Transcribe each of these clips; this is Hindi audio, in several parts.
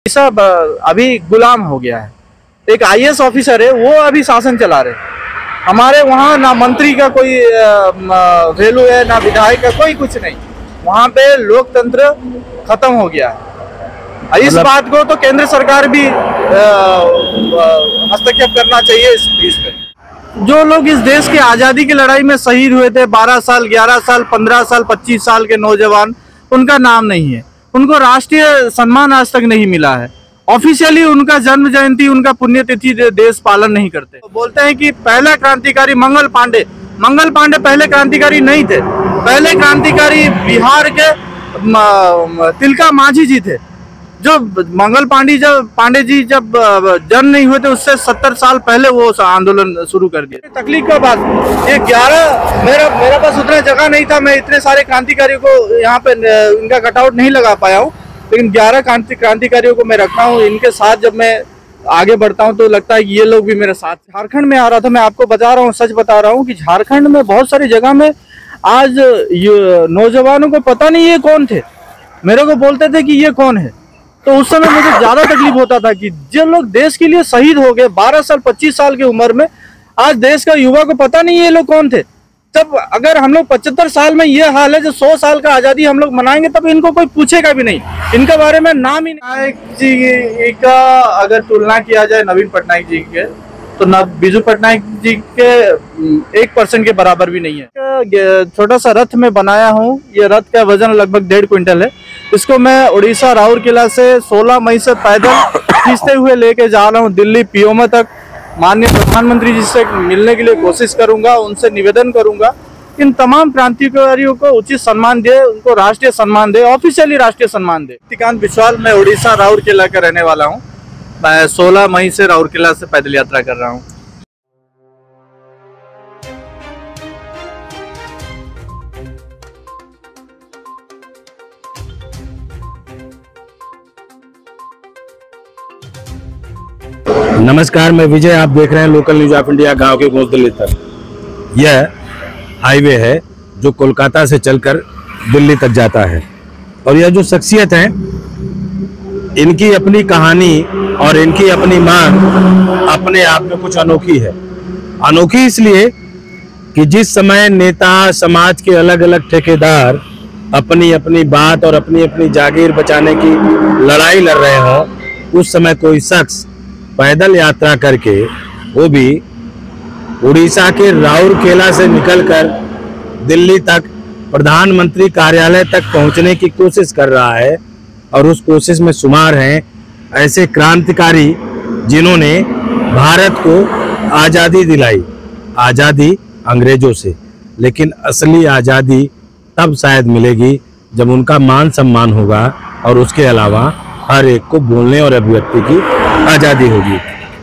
सब अभी गुलाम हो गया है। एक आईएएस ऑफिसर है, वो अभी शासन चला रहे। हमारे वहाँ ना मंत्री का कोई वैल्यू है, ना विधायक का कोई कुछ नहीं। वहाँ पे लोकतंत्र खत्म हो गया है। इस बात को तो केंद्र सरकार भी हस्तक्षेप करना चाहिए इस पे। जो लोग इस देश की आज़ादी की लड़ाई में शहीद हुए थे, 12 साल, 11 साल, 15 साल, 25 साल के नौजवान, उनका नाम नहीं है। उनको राष्ट्रीय सम्मान आज तक नहीं मिला है। ऑफिशियली उनका जन्म जयंती, उनका पुण्यतिथि देश पालन नहीं करते। बोलते हैं कि पहला क्रांतिकारी मंगल पांडे पहले क्रांतिकारी नहीं थे। पहले क्रांतिकारी बिहार के तिलका मांझी जी थे। जो मंगल पांडे जी जब जन्म नहीं हुए थे, उससे 70 साल पहले वो आंदोलन शुरू कर दिया। तकलीफ का बात ये 11 मेरा पास उतना जगह नहीं था, मैं इतने सारे क्रांतिकारियों को यहाँ पे इनका कटआउट नहीं लगा पाया हूँ, लेकिन 11 क्रांतिकारियों को मैं रखा हूँ। इनके साथ जब मैं आगे बढ़ता हूँ तो लगता है कि ये लोग भी मेरे साथ। झारखंड में आ रहा था, मैं आपको बता रहा हूँ, सच बता रहा हूँ कि झारखंड में बहुत सारी जगह में आज नौजवानों को पता नहीं ये कौन थे। मेरे को बोलते थे कि ये कौन है, तो उस समय मुझे ज्यादा तकलीफ होता था कि जो लोग देश के लिए शहीद हो गए 12 साल 25 साल की उम्र में, आज देश का युवा को पता नहीं ये लोग कौन थे। तब अगर हम लोग 75 साल में ये हाल है, जो 100 साल का आजादी हम लोग मनाएंगे, तब इनको कोई पूछेगा भी नहीं, इनके बारे में नाम ही नहीं। नायक जी का अगर तुलना किया जाए नवीन पटनायक जी के, तो बिजू पटनायक जी के 1% के बराबर भी नहीं है। छोटा सा रथ में बनाया हूँ, ये रथ का वजन लगभग 1.5 क्विंटल है। इसको मैं उड़ीसा राउरकेला से 16 मई से पैदल खींचते हुए लेके जा रहा हूँ दिल्ली पीओमए तक। माननीय प्रधानमंत्री जी से मिलने के लिए कोशिश करूंगा, उनसे निवेदन करूंगा इन तमाम क्रांतिकारियों को उचित सम्मान दे, उनको राष्ट्रीय सम्मान दे, ऑफिशियली राष्ट्रीय सम्मान दे। मुक्तिकांत बिस्वाल, मैं उड़ीसा राउरकेला का रहने वाला हूँ। मैं 16 मई से राउरकेला से पैदल यात्रा कर रहा हूँ। नमस्कार, मैं विजय, आप देख रहे हैं लोकल न्यूज ऑफ इंडिया। गांव के गूंज दिल्ली तक यह हाईवे है जो कोलकाता से चलकर दिल्ली तक जाता है। और यह जो शख्सियत है, इनकी अपनी कहानी और इनकी अपनी मांग अपने आप में कुछ अनोखी है। अनोखी इसलिए कि जिस समय नेता, समाज के अलग अलग ठेकेदार अपनी अपनी बात और अपनी अपनी जागीर बचाने की लड़ाई लड़ रहे हों, उस समय कोई शख्स पैदल यात्रा करके, वो भी उड़ीसा के राउरकेला से निकलकर दिल्ली तक प्रधानमंत्री कार्यालय तक पहुंचने की कोशिश कर रहा है। और उस कोशिश में शुमार हैं ऐसे क्रांतिकारी जिन्होंने भारत को आज़ादी दिलाई, आज़ादी अंग्रेजों से। लेकिन असली आज़ादी तब शायद मिलेगी जब उनका मान सम्मान होगा और उसके अलावा हर एक को बोलने और अभिव्यक्ति की आज़ादी होगी।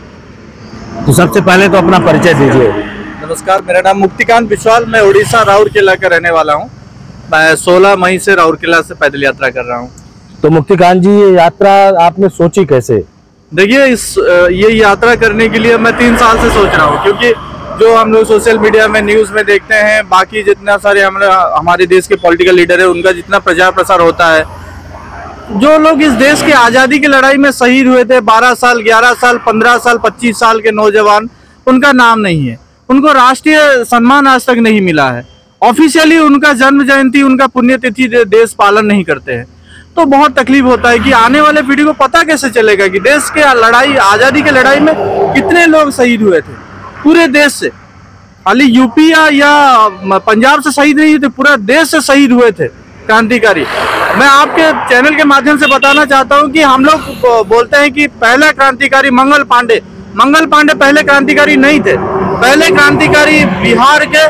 तो सबसे पहले तो अपना परिचय दीजिए। नमस्कार, मेरा नाम मुक्तिकांत बिस्वाल, मैं उड़ीसा राउरकेला का रहने वाला हूँ। मैं 16 मई से राउरकेला से पैदल यात्रा कर रहा हूँ। तो मुक्तिकांत जी, ये यात्रा आपने सोची कैसे? देखिए, ये यात्रा करने के लिए मैं 3 साल से सोच रहा हूँ, क्योंकि जो हम लोग सोशल मीडिया में, न्यूज़ में देखते हैं, बाकी जितना सारे हमारे देश के पॉलिटिकल लीडर है, उनका जितना प्रचार प्रसार होता है, जो लोग इस देश की आज़ादी की लड़ाई में शहीद हुए थे 12 साल, 11 साल, 15 साल, 25 साल के नौजवान, उनका नाम नहीं है। उनको राष्ट्रीय सम्मान आज तक नहीं मिला है। ऑफिशियली उनका जन्म जयंती, उनका पुण्यतिथि देश पालन नहीं करते हैं। तो बहुत तकलीफ होता है कि आने वाले पीढ़ी को पता कैसे चलेगा कि देश के लड़ाई, आज़ादी की लड़ाई में कितने लोग शहीद हुए थे पूरे देश से। खाली यूपी या पंजाब से शहीद नहीं हुए थे, पूरा देश से शहीद हुए थे क्रांतिकारी। मैं आपके चैनल के माध्यम से बताना चाहता हूं कि हम लोग बोलते हैं कि पहला क्रांतिकारी मंगल पांडे पहले क्रांतिकारी नहीं थे। पहले क्रांतिकारी बिहार के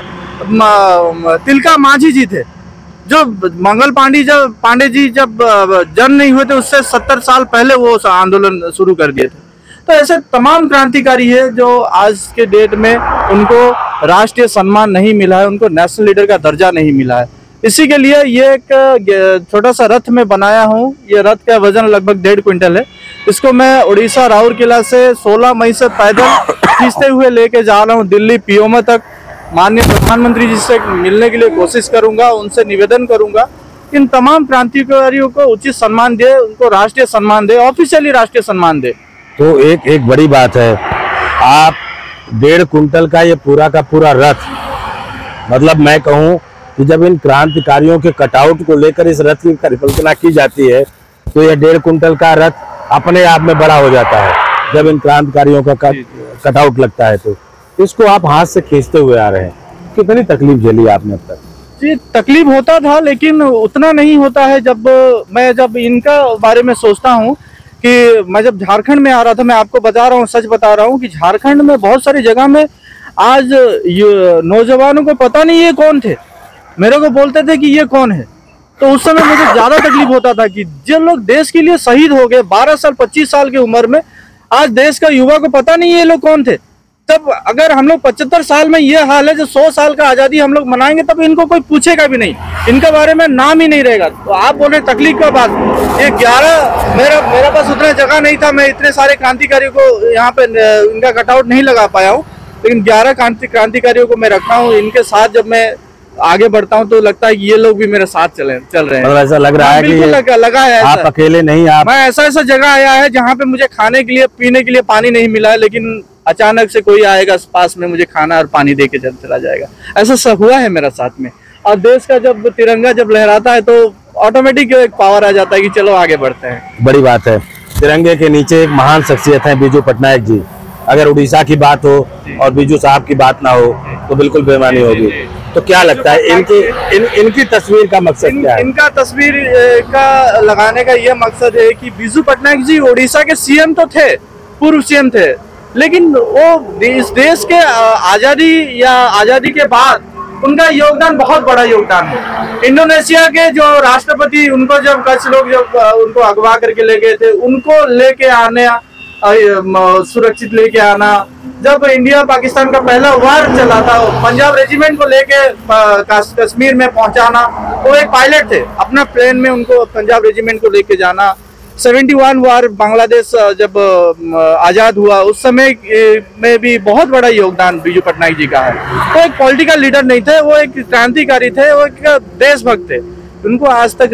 तिलका मांझी जी थे। जो मंगल पांडे जी जब जन्म नहीं हुए थे, उससे 70 साल पहले वो आंदोलन शुरू कर दिए थे। तो ऐसे तमाम क्रांतिकारी है जो आज के डेट में उनको राष्ट्रीय सम्मान नहीं मिला है, उनको नेशनल लीडर का दर्जा नहीं मिला है। इसी के लिए ये एक छोटा सा रथ में बनाया हूँ। ये रथ का वजन लगभग 1.5 क्विंटल है। इसको मैं उड़ीसा राउरकेला से 16 मई से पैदल खींचते हुए लेके जा रहा हूँ दिल्ली पीओमए तक। माननीय प्रधानमंत्री जी से मिलने के लिए कोशिश करूंगा, उनसे निवेदन करूंगा इन तमाम क्रांतिकारियों को उचित सम्मान दे, उनको राष्ट्रीय सम्मान दे, ऑफिशियली राष्ट्रीय सम्मान दे। तो एक बड़ी बात है, आप 1.5 कुंटल का ये पूरा का पूरा रथ, मतलब मैं कहूँ कि जब इन क्रांतिकारियों के कटआउट को लेकर इस रथ की परिकल्पना की जाती है तो यह 1.5 कुंटल का रथ अपने आप में बड़ा हो जाता है। जब इन क्रांतिकारियों का कटआउट लगता है तो इसको आप हाथ से खींचते हुए आ रहे हैं, कितनी तकलीफ झेली आपने अब तक? जी, तकलीफ होता था लेकिन उतना नहीं होता है। जब इनका बारे में सोचता हूँ कि मैं जब झारखंड में आ रहा था, मैं आपको बता रहा हूँ, सच बता रहा हूँ कि झारखंड में बहुत सारी जगह में आज नौजवानों को पता नहीं ये कौन थे, मेरे को बोलते थे कि ये कौन है। तो उस समय मुझे ज्यादा तकलीफ होता था कि जो लोग देश के लिए शहीद हो गए 12 साल 25 साल की उम्र में, आज देश का युवा को पता नहीं ये लोग कौन थे। तब अगर हम लोग 75 साल में ये हाल है, जो 100 साल का आजादी हम लोग मनाएंगे, तब इनको कोई पूछेगा भी नहीं, इनके बारे में नाम ही नहीं रहेगा। तो आप बोल रहे तकलीफ का बात, ये 11 मेरा पास उतना जगह नहीं था, मैं इतने सारे क्रांतिकारियों को यहाँ पे इनका कटआउट नहीं लगा पाया हूँ, लेकिन 11 क्रांतिकारियों को मैं रखा हूँ। इनके साथ जब मैं आगे बढ़ता हूँ तो लगता है कि ये लोग भी मेरे साथ चल रहे हैं। ऐसा लग रहा है कि लगा है आप अकेले नहीं, मैं ऐसा जगह आया है जहाँ पे मुझे खाने के लिए पीने के लिए पानी नहीं मिला है, लेकिन अचानक से कोई आएगा पास में, मुझे खाना और पानी दे के चला जाएगा। ऐसा सब हुआ है मेरा साथ में। और देश का जब तिरंगा जब लहराता है तो ऑटोमेटिक एक पावर आ जाता है कि चलो आगे बढ़ते हैं। बड़ी बात है। तिरंगे के नीचे एक महान शख्सियत है बीजू पटनायक जी। अगर उड़ीसा की बात हो और बीजू साहब की बात ना हो तो बिल्कुल बेईमानी होगी। तो क्या लगता है इनकी तस्वीर का मकसद क्या है? इनका तस्वीर का लगाने का यह मकसद है कि बीजू पटनायक जी उड़ीसा के सीएम तो थे, पूर्व सीएम थे, लेकिन वो इस देश के आजादी के बाद उनका योगदान बहुत बड़ा योगदान है। इंडोनेशिया के जो राष्ट्रपति, उनको जब कच्छ लोग जब उनको अगवा करके ले गए थे, उनको लेके आने, सुरक्षित लेके आना, जब इंडिया पाकिस्तान का पहला वार चला था, पंजाब रेजिमेंट को लेके कश्मीर में पहुंचाना, वो एक पायलट थे, अपना प्लेन में उनको पंजाब रेजिमेंट को लेके जाना। 71 वार बांग्लादेश जब आजाद हुआ, उस समय में भी बहुत बड़ा योगदान बीजू पटनायक जी का है। वो एक पॉलिटिकल लीडर नहीं थे, वो एक क्रांतिकारी थे, वो एक देशभक्त थे। उनको आज तक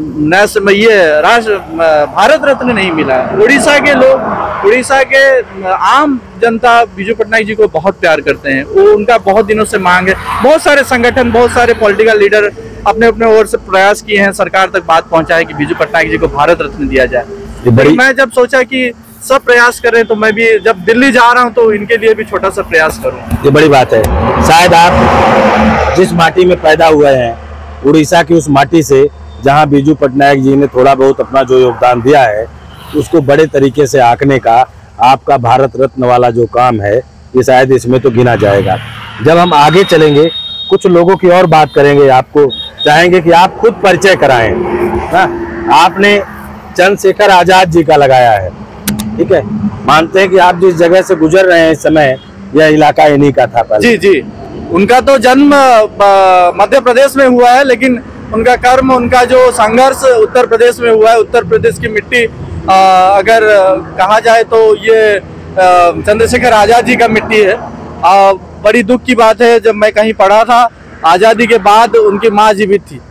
भारत रत्न नहीं मिला। उड़ीसा के लोग, उड़ीसा के आम जनता बीजू पटनायक जी को बहुत प्यार करते हैं, वो उनका बहुत दिनों से मांग है। बहुत सारे संगठन, बहुत सारे पॉलिटिकल लीडर अपने ओर से प्रयास किए हैं, सरकार तक बात पहुंचाए कि बीजू पटनायक जी को भारत रत्न दिया जाए। मैं जब सोचा कि सब प्रयास कर रहे हैं तो मैं भी जब दिल्ली जा रहा हूं तो इनके लिए भी छोटा सा प्रयास करूं। ये बड़ी बात है। शायद आप जिस माटी में पैदा हुए हैं, उड़ीसा की उस माटी से, जहां बीजू पटनायक जी ने थोड़ा बहुत अपना जो योगदान दिया है, उसको बड़े तरीके से आंकने का आपका भारत रत्न वाला जो काम है, ये शायद इसमें तो गिना जाएगा। जब हम आगे चलेंगे कुछ लोगों की और बात करेंगे, आपको चाहेंगे कि आप खुद परिचय कराएं। आपने चंद्रशेखर आजाद जी का लगाया है, ठीक है, मानते हैं कि आप जिस जगह से गुजर रहे हैं इस समय, यह इलाका इन्हीं का था पहले। जी, उनका तो जन्म मध्य प्रदेश में हुआ है, लेकिन उनका कर्म, उनका जो संघर्ष उत्तर प्रदेश में हुआ है। उत्तर प्रदेश की मिट्टी अगर कहा जाए तो ये चंद्रशेखर आजाद जी का मिट्टी है। बड़ी दुख की बात है, जब मैं कहीं पढ़ा था, आजादी के बाद उनकी माँ जीवित थी,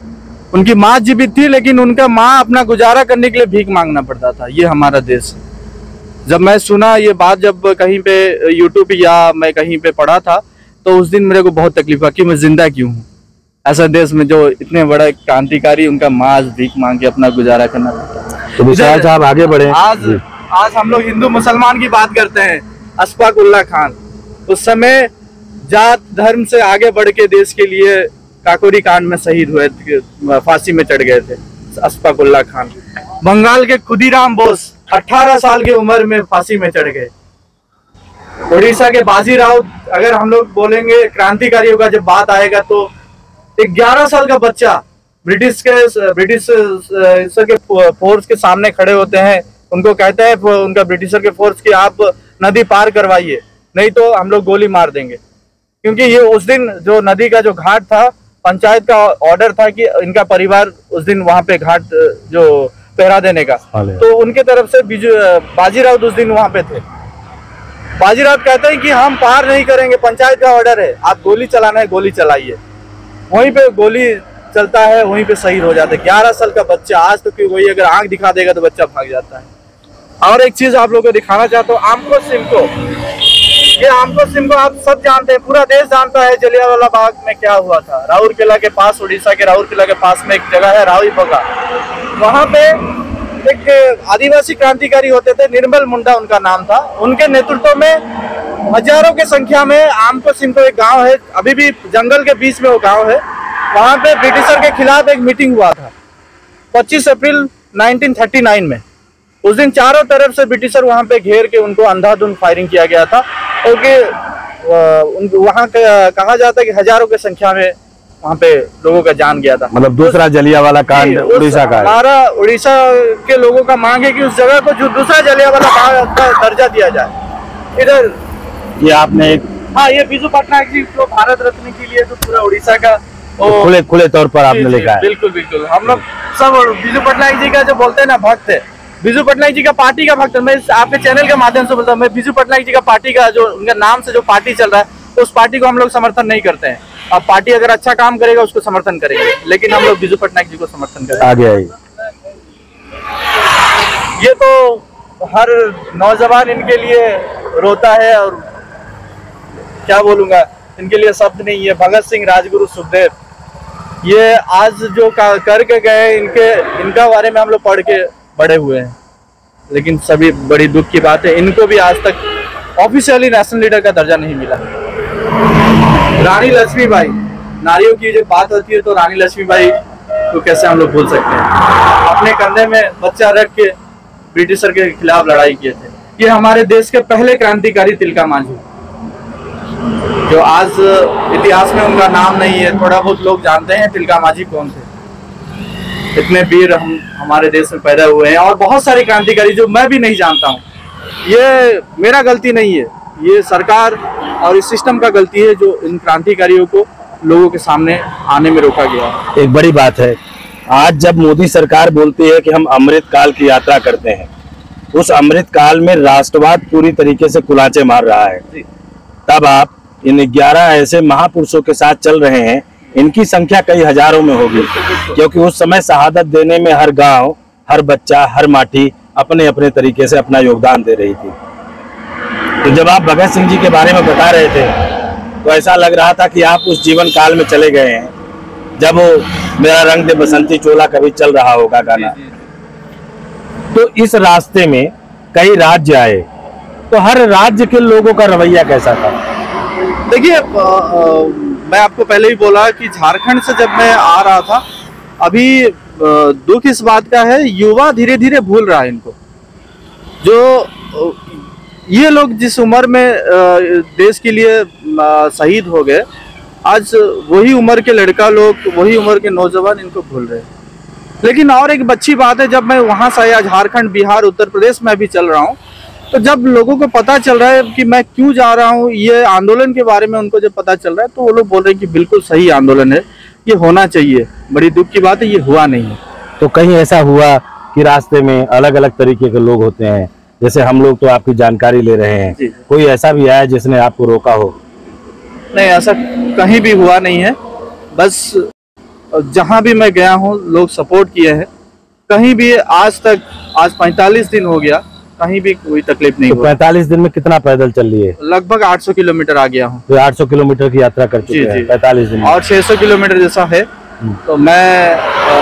लेकिन उनका माँ अपना गुजारा करने के लिए भीख मांगना पड़ता था। ये हमारा देश। जब मैं सुना ये बात, जब कहीं पे यूट्यूब या मैं कहीं पे पढ़ा था, तो उस दिन मेरे को बहुत तकलीफ हुआ कि मैं जिंदा क्यों हूँ ऐसा देश में जो इतने बड़ा क्रांतिकारी, उनका माँ भीख मांग के अपना गुजारा करना पड़ता है। तो विशाल साहब आगे बढ़े। आज हम लोग हिंदू मुसलमान की बात करते हैं। अशफाक उल्लाह खान उस समय जात धर्म से आगे बढ़ के देश के लिए काकोरी कांड में शहीद हुए, फांसी में चढ़ गए थे अशफाक उल्लाह खान। बंगाल के खुदीराम बोस 18 साल की उम्र में फांसी में चढ़ गए। उड़ीसा के बाजी राउत, अगर हम लोग बोलेंगे क्रांतिकारियों का जब बात आएगा, तो एक 11 साल का बच्चा ब्रिटिश के फोर्स के सामने खड़े होते हैं, उनको कहते हैं उनका ब्रिटिशर के फोर्स की आप नदी पार करवाइए, नहीं तो हम लोग गोली मार देंगे। क्योंकि ये उस दिन जो नदी का जो घाट था, पंचायत का ऑर्डर था कि इनका परिवार उस दिन वहां पे घाट जो पहरा देने का, तो उनके तरफ से बाजी राउत उस दिन वहां पे थे। बाजी राउत कहते हैं कि हम पार नहीं करेंगे, पंचायत का ऑर्डर है, आप गोली चलाना है गोली चलाइए। वहीं पे गोली चलता है वहीं पे शहीद हो जाता है। 11 साल का बच्चा, आज तो कोई अगर आंख दिखा देगा तो बच्चा भाग जाता है। और एक चीज आप लोगों को दिखाना चाहता हूँ, आमको सिंह को। ये आमको सिंह को आप सब जानते हैं, पूरा देश जानता है जलियांवाला बाग में क्या हुआ था। राउरकेला के पास, उड़ीसा के राउरकेला के पास में एक जगह है रावीबगा, वहां पे एक आदिवासी क्रांतिकारी होते थे, निर्मल मुंडा उनका नाम था। उनके नेतृत्व में हजारों की संख्या में आमको सिंह को, एक गांव है अभी भी जंगल के बीच में वो गांव है, वहां पे ब्रिटिशर के खिलाफ एक मीटिंग हुआ था 25 अप्रैल 1939 में। उस दिन चारों तरफ से ब्रिटिशर वहां पे घेर के उनको अंधाधुंध फायरिंग किया गया था, क्योंकि वहां कहा जाता है कि हजारों की संख्या में वहां पे लोगों का जान गया था। मतलब दूसरा जलियांवाला कांड उड़ीसा का है। हमारा उड़ीसा के लोगों का मांग है कि उस जगह को जो दूसरा जलियांवाला बाग का दर्जा दिया जाए। इधर ये आपने एक, हाँ, ये बिजू पटनायक जी को भारत रत्न के लिए तो पूरा उड़ीसा का खुले तौर पर आपने लिखा है। बिल्कुल बिल्कुल, हम लोग सब बिजू पटनायक जी का जो बोलते हैं ना भक्त है, बिजू पटनायक जी का पार्टी का भक्त है। मैं आपके चैनल के माध्यम से बोलता हूँ, मैं बिजू पटनायक जी का पार्टी का, जो उनके नाम से जो पार्टी चल रहा है, उस पार्टी को हम लोग समर्थन नहीं करते हैं। अब पार्टी अगर अच्छा काम करेगा उसको समर्थन करेंगे, लेकिन हम लोग बिजू पटनायक जी को समर्थन करेंगे। आगे आइए। ये तो हर नौजवान इनके लिए रोता है, और क्या बोलूंगा, इनके लिए शब्द नहीं है। भगत सिंह, राजगुरु, सुखदेव, ये आज जो करके गए, इनका बारे में हम लोग पढ़ के बड़े हुए हैं, लेकिन सभी बड़ी दुख की बात है, इनको भी आज तक ऑफिशियली नेशनल लीडर का दर्जा नहीं मिला। रानी लक्ष्मीबाई, नारियों की जब बात होती है तो रानी लक्ष्मीबाई को कैसे हम लोग भूल सकते हैं। अपने कंधे में बच्चा रख के ब्रिटिशर के खिलाफ लड़ाई किए थे। ये हमारे देश के पहले क्रांतिकारी तिलका मांझी, जो आज इतिहास में उनका नाम नहीं है, थोड़ा बहुत लोग जानते हैं तिलका मांझी कौन थे। इतने वीर हमारे देश में पैदा हुए हैं, और बहुत सारे क्रांतिकारी जो मैं भी नहीं जानता हूँ। ये मेरा गलती नहीं है, ये सरकार और इस सिस्टम का गलती है जो इन क्रांतिकारियों को लोगों के सामने आने में रोका गया। एक बड़ी बात है, आज जब मोदी सरकार बोलती है कि हम अमृत काल की यात्रा करते हैं, उस अमृत काल में राष्ट्रवाद पूरी तरीके से कुलाचे मार रहा है, तब आप इन 11 ऐसे महापुरुषों के साथ चल रहे हैं। इनकी संख्या कई हजारों में होगी, क्योंकि उस समय शहादत देने में हर गांव, हर बच्चा, हर माटी अपने अपने तरीके से अपना योगदान दे रही थी। तो जब आप भगत सिंह जी के बारे में बता रहे थे तो ऐसा लग रहा था कि आप उस जीवन काल में चले गए हैं जब वो मेरा रंग दे बसंती चोला कभी चल रहा होगा गाना। तो इस रास्ते में कई राज्य आए, तो हर राज्य के लोगों का रवैया कैसा था? देखिए, मैं आपको पहले ही बोला कि झारखंड से जब मैं आ रहा था, अभी दुख इस बात का है, युवा धीरे धीरे भूल रहा है इनको। जो ये लोग जिस उम्र में देश के लिए शहीद हो गए, आज वही उम्र के लड़का लोग, वही उम्र के नौजवान इनको भूल रहे हैं। लेकिन और एक अच्छी बात है, जब मैं वहाँ से आया, झारखंड, बिहार, उत्तर प्रदेश में भी चल रहा हूँ, तो जब लोगों को पता चल रहा है कि मैं क्यों जा रहा हूँ, ये आंदोलन के बारे में उनको जब पता चल रहा है, तो वो लोग बोल रहे हैं कि बिल्कुल सही आंदोलन है, ये होना चाहिए। बड़ी दुख की बात है, ये हुआ नहीं है। तो कहीं ऐसा हुआ कि रास्ते में अलग अलग तरीके के लोग होते हैं, जैसे हम लोग तो आपकी जानकारी ले रहे हैं, कोई ऐसा भी आया जिसने आपको रोका हो? नहीं, ऐसा कहीं भी हुआ नहीं है। बस जहाँ भी मैं गया हूँ लोग सपोर्ट किए हैं। कहीं भी आज तक, आज 45 दिन हो गया, कहीं भी कोई तकलीफ नहीं हुई। 45 दिन में कितना पैदल चल लिए? लगभग 800 किलोमीटर आ गया हूँ। तो 800 किलोमीटर की यात्रा कर चुके हैं 45 दिन में। और 600 किलोमीटर जैसा है। तो मैं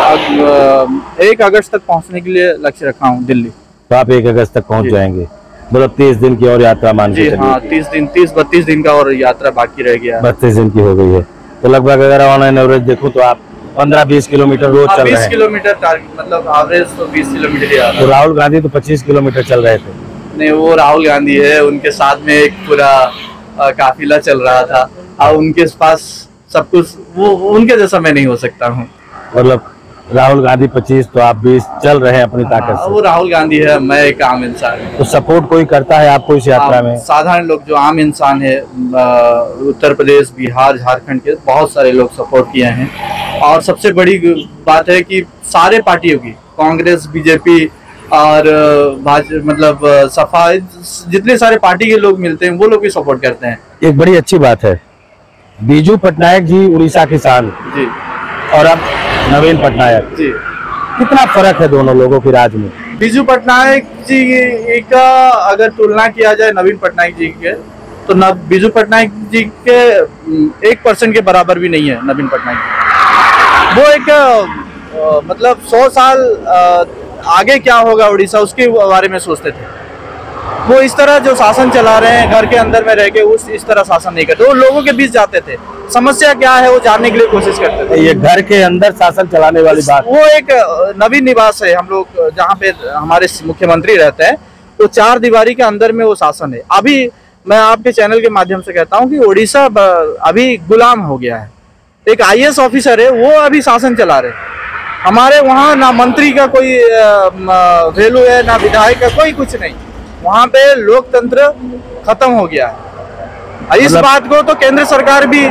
1 अगस्त तक पहुँचने के लिए लक्ष्य रखा हूँ दिल्ली। तो आप 1 अगस्त तक पहुँच जाएंगे, मतलब 30 दिन की और यात्रा मान के चलिए। हाँ, 30-32 दिन का और यात्रा बाकी रह गया। 32 दिन की हो गई है, तो लगभग अगर ऑनलाइन एवरेज देखूं तो आप 15-20 किलोमीटर रोज चल रहे हैं। 20 किलोमीटर मतलब एवरेज तो 20 किलोमीटर ही आ रहा है। तो राहुल गांधी तो 25 किलोमीटर चल रहे थे। नहीं, वो राहुल गांधी है, उनके साथ में एक पूरा काफिला चल रहा था, और उनके पास सब कुछ, वो उनके जैसा मैं नहीं हो सकता हूँ। मतलब राहुल गांधी 25 तो आप 20 चल रहे हैं अपनी ताकत से। वो राहुल गांधी है, मैं एक आम इंसान हूँ। तो सपोर्ट कोई करता है आपको इस यात्रा में? साधारण लोग जो आम इंसान है, उत्तर प्रदेश, बिहार, झारखंड के बहुत सारे लोग सपोर्ट किए हैं। और सबसे बड़ी बात है कि सारे पार्टियों की, कांग्रेस, बीजेपी और मतलब सपा, जितने सारे पार्टी के लोग मिलते हैं वो लोग भी सपोर्ट करते हैं। एक बड़ी अच्छी बात है, बिजू पटनायक जी उड़ीसा किसान जी, और अब नवीन पटनायक, जी। कितना फर्क है दोनों लोगों की राज में? बिजू पटनायक जी का अगर तुलना किया जाए नवीन पटनायक जी के, तो बिजू पटनायक जी के 1% के बराबर भी नहीं है नवीन पटनायक। वो एक मतलब 100 साल आगे क्या होगा उड़ीसा उसके बारे में सोचते थे। वो इस तरह जो शासन चला रहे हैं घर के अंदर में रह के इस तरह शासन नहीं करते। वो लोगों के बीच जाते थे, समस्या क्या है वो जानने के लिए कोशिश करते थे। ये घर के अंदर शासन चलाने वाली बात, वो एक नवीन निवास है। हम लोग जहाँ पे हमारे मुख्यमंत्री रहते हैं तो 4 दीवारी के अंदर में वो शासन है। अभी मैं आपके चैनल के माध्यम से कहता हूँ कि उड़ीसा अभी गुलाम हो गया है। एक IAS ऑफिसर है वो अभी शासन चला रहे हैं। हमारे वहाँ ना मंत्री का कोई वैल्यू है ना विधायक का, कोई कुछ नहीं। वहाँ पे लोकतंत्र खत्म हो गया है। इस बात को तो केंद्र सरकार भी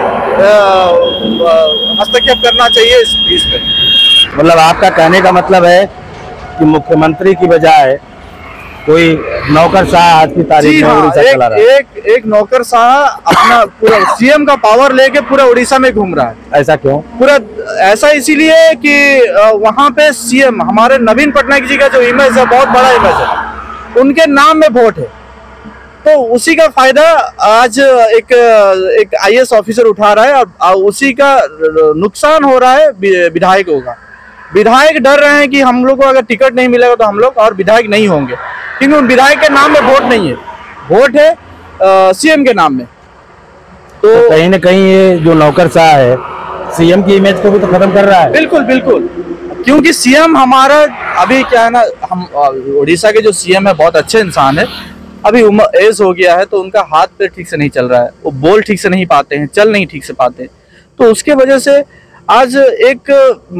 हस्तक्षेप करना चाहिए इस पे। मतलब आपका कहने का मतलब है कि मुख्यमंत्री की बजाय कोई नौकरशाह आज की तारीख में उड़ीसा चला रहा है। एक नौकरशाह अपना पूरा CM का पावर लेके पूरा उड़ीसा में घूम रहा है। ऐसा क्यों? पूरा ऐसा इसीलिए कि वहाँ पे CM हमारे नवीन पटनायक जी का जो इमेज है बहुत बड़ा इमेज है, उनके नाम में वोट है। तो उसी का फायदा आज एक IAS ऑफिसर उठा रहा है और उसी का नुकसान हो रहा है विधायकों का। विधायक डर रहे हैं कि हम लोग को अगर टिकट नहीं मिलेगा तो हम लोग और विधायक नहीं होंगे, क्योंकि उन विधायक के नाम में वोट नहीं है, वोट है CM के नाम में। तो कहीं ना कहीं ये जो नौकरशाह है CM की इमेज को भी तो खत्म कर रहा है। बिल्कुल बिल्कुल, क्योंकि CM हमारा अभी क्या है ना, हम उड़ीसा के जो CM है बहुत अच्छे इंसान है। अभी एज हो गया है तो उनका हाथ पैर ठीक से नहीं चल रहा है, वो बोल ठीक से नहीं पाते हैं, चल नहीं ठीक से पाते हैं। तो उसके वजह से आज एक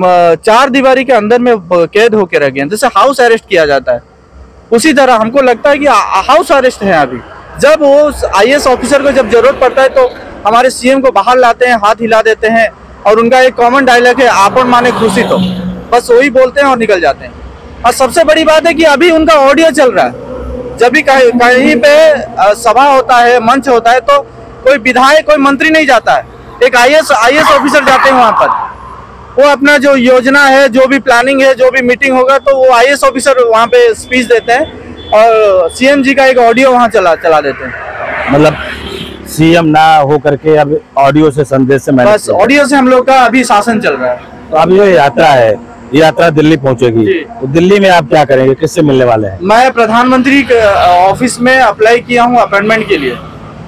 4 दीवारी के अंदर में कैद होकर रह गए हैं। जैसे हाउस अरेस्ट किया जाता है उसी तरह हमको लगता है कि हाउस अरेस्ट है अभी। जब वो IAS ऑफिसर को जब जरूरत पड़ता है तो हमारे CM को बाहर लाते हैं, हाथ हिला देते हैं और उनका एक कॉमन डायलॉग है, आपन माने खुशी, तो बस वही बोलते हैं और निकल जाते हैं। और सबसे बड़ी बात है कि अभी उनका ऑडियो चल रहा है। जब भी कहीं पे सभा होता है, मंच होता है, तो कोई विधायक कोई मंत्री नहीं जाता है, एक IAS ऑफिसर जाते हैं वहां पर। वो अपना जो योजना है, जो भी प्लानिंग है, जो भी मीटिंग होगा, तो वो IAS ऑफिसर वहां पे स्पीच देते हैं और CM जी का एक ऑडियो वहां चला देते हैं। मतलब CM ना हो करके अब ऑडियो से संदेश से बस ऑडियो से हम लोग का अभी शासन चल रहा है। तो अब ये यात्रा है, ये यात्रा दिल्ली पहुंचेगी, तो दिल्ली में आप क्या करेंगे, किससे मिलने वाले हैं? मैं प्रधानमंत्री ऑफिस में अप्लाई किया हूँ अपॉइंटमेंट के लिए,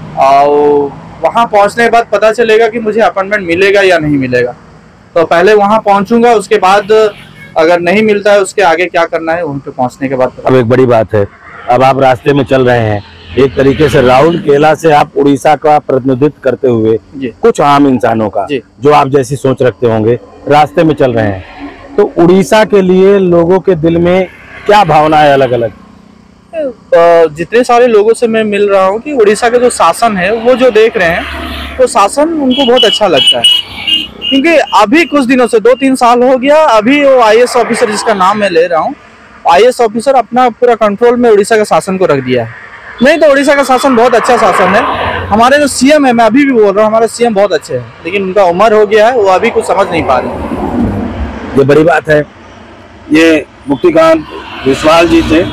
और वहाँ पहुँचने के बाद पता चलेगा कि मुझे अपॉइंटमेंट मिलेगा या नहीं मिलेगा। तो पहले वहाँ पहुँचूंगा, उसके बाद अगर नहीं मिलता है उसके आगे क्या करना है वहाँ पे पहुँचने के बाद। अब एक बड़ी बात है, अब आप रास्ते में चल रहे हैं, एक तरीके से राहुल केला से आप उड़ीसा का प्रतिनिधित्व करते हुए कुछ आम इंसानों का जो आप जैसी सोच रखते होंगे रास्ते में चल रहे हैं, तो उड़ीसा के लिए लोगों के दिल में क्या भावना है अलग अलग? जितने सारे लोगों से मैं मिल रहा हूँ कि उड़ीसा का जो शासन है वो जो देख रहे हैं तो शासन उनको बहुत अच्छा लगता है, क्योंकि अभी कुछ दिनों से 2-3 साल हो गया, अभी वो IAS ऑफिसर जिसका नाम मैं ले रहा हूँ, IAS ऑफिसर अपना पूरा कंट्रोल में उड़ीसा का शासन को रख दिया है। नहीं तो उड़ीसा का शासन बहुत अच्छा शासन है। हमारे जो CM है, मैं अभी भी बोल रहा हूँ, हमारे CM बहुत अच्छे हैं, लेकिन उनका उम्र हो गया है, वो अभी कुछ समझ नहीं पा रहे। ये बड़ी बात है। ये मुक्तिकांत विश्वाल जी थे,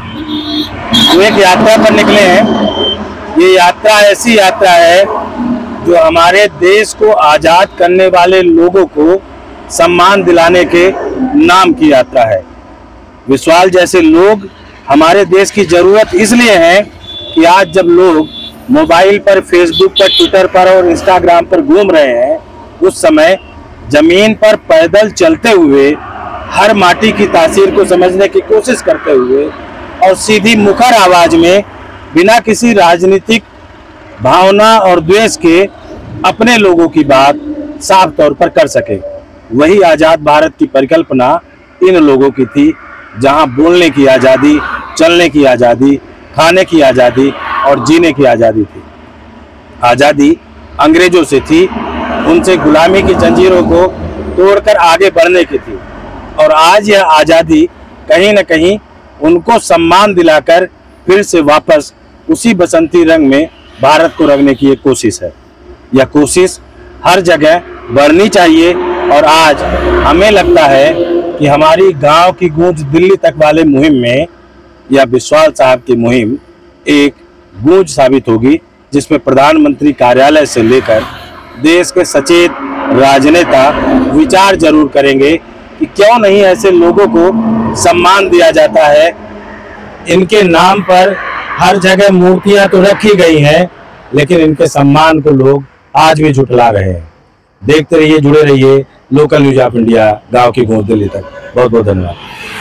वो एक यात्रा पर निकले हैं। ये यात्रा ऐसी यात्रा है जो हमारे देश को आजाद करने वाले लोगों को सम्मान दिलाने के नाम की यात्रा है। विश्वाल जैसे लोग हमारे देश की जरूरत इसलिए है कि आज जब लोग मोबाइल पर, फेसबुक पर, ट्विटर पर और इंस्टाग्राम पर घूम रहे हैं, उस समय जमीन पर पैदल चलते हुए हर माटी की तासीर को समझने की कोशिश करते हुए और सीधी मुखर आवाज में बिना किसी राजनीतिक भावना और द्वेष के अपने लोगों की बात साफ तौर पर कर सके, वही आजाद भारत की परिकल्पना इन लोगों की थी, जहां बोलने की आजादी, चलने की आजादी, खाने की आजादी और जीने की आजादी थी। आजादी अंग्रेजों से थी, उनसे गुलामी की जंजीरों को तोड़कर आगे बढ़ने की थी, और आज यह आजादी कहीं न कहीं उनको सम्मान दिलाकर फिर से वापस उसी बसंती रंग में भारत को रंगने की एक कोशिश है। यह कोशिश हर जगह बढ़नी चाहिए और आज हमें लगता है कि हमारी गांव की गूंज दिल्ली तक वाले मुहिम में या विश्वास साहब की मुहिम एक गूंज साबित होगी, जिसमें प्रधानमंत्री कार्यालय से लेकर देश के सचेत राजनेता विचार जरूर करेंगे कि क्यों नहीं ऐसे लोगों को सम्मान दिया जाता है। इनके नाम पर हर जगह मूर्तियां तो रखी गई हैं, लेकिन इनके सम्मान को लोग आज भी झुठला रहे हैं। देखते रहिए, जुड़े रहिए लोकल न्यूज ऑफ इंडिया, गांव की गूंज दिल्ली तक। बहुत बहुत धन्यवाद।